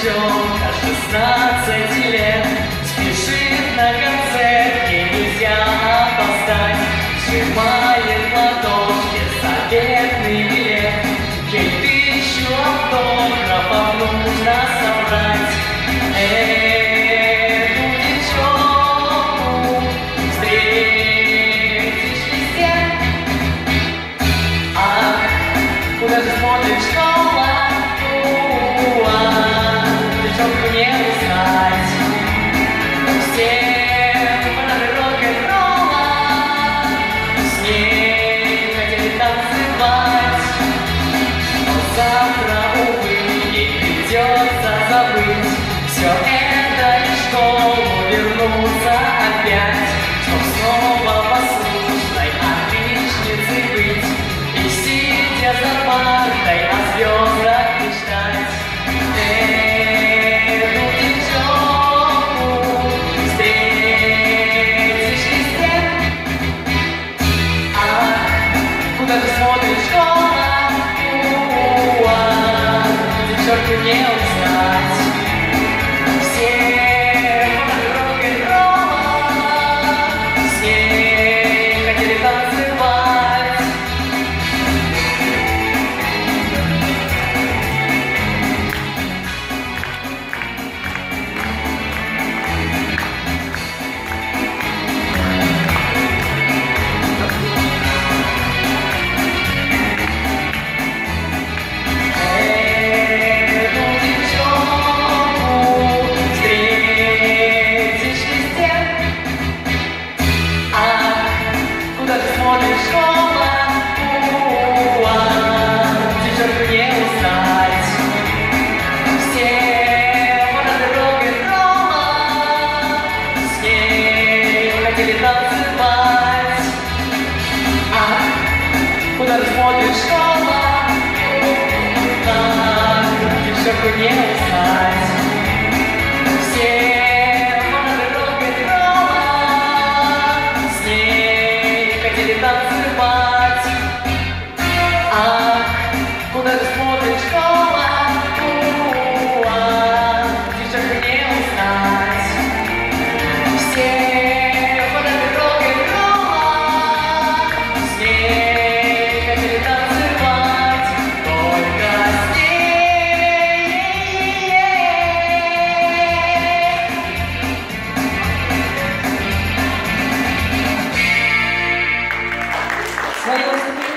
девчонка 16 лет спешит на концерт, ей нельзя опоздать. Сжимает в ладошке заветный билет, ей 1000 автографов нужно собрать. Эту девчонку встретишь везде. Ах, куда же смотрит школа? Девчонку не узнать. Всем фанаты рок-н-ролла с ней хотели танцевать. Но завтра, увы, ей придется забыть все это и в школу вернуться опять, чтоб снова послушной отличницей быть и, сидя за партой, о звездах мечтать. Эту девчонку встретишь везде. Ах, куда ты смотришь, школа? Девчонку не узнать. Все фанаты рок-н-ролла с ней хотели танцевать. Куда ты смотришь, школа? Девчонку не узнать. Все фанаты рок-н-ролла с ней хотели танцевать. Ах, куда ты смотришь, школа? Девчонку не узнать. Все Свое выступление